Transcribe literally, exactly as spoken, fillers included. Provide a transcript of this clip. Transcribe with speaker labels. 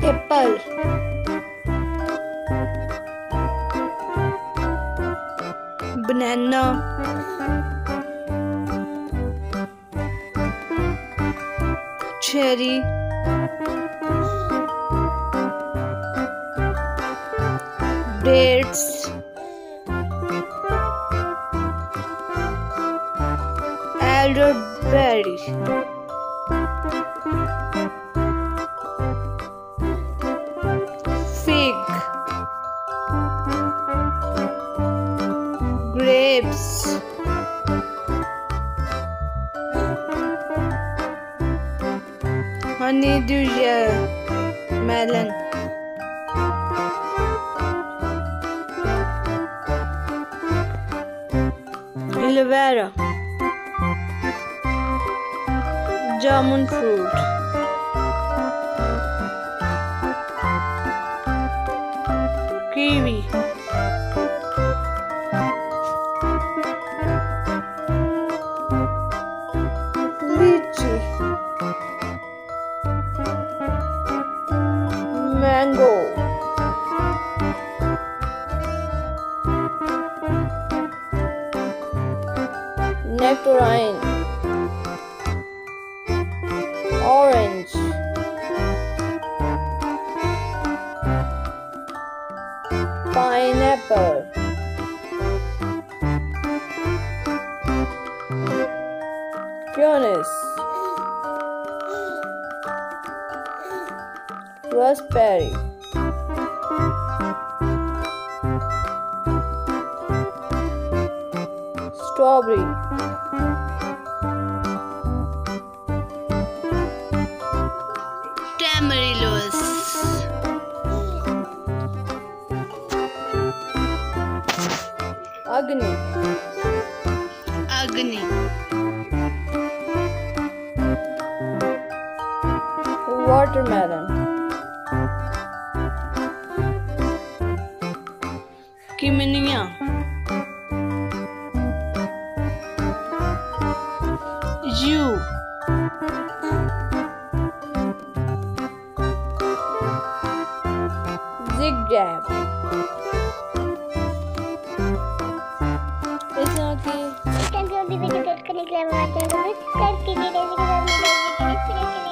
Speaker 1: Apple. Banana. Cherry. Dates. Elderberry. Fig. Grapes. Honeydew melon. Aloe vera. Jamun fruit. Kiwi. Lychee. Mango. Nectarine. Orange. Pineapple. Quince. Raspberry. Strawberry. Tamarillos. Agni. Agni. Watermelon. Kimmania. Yew. Zigzag. इस तरह की
Speaker 2: video करने के लिए